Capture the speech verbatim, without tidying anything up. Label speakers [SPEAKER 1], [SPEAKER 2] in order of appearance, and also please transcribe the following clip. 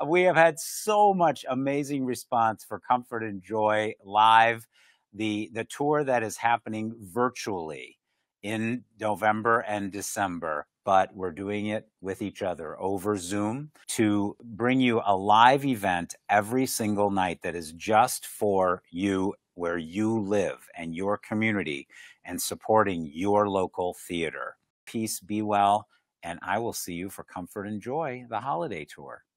[SPEAKER 1] We have had so much amazing response for Comfort and Joy Live, the the tour that is happening virtually in November and December, but we're doing it with each other over Zoom to bring you a live event every single night that is just for you, where you live and your community, and supporting your local theater. Peace, be well, and I will see you for Comfort and Joy, the holiday tour.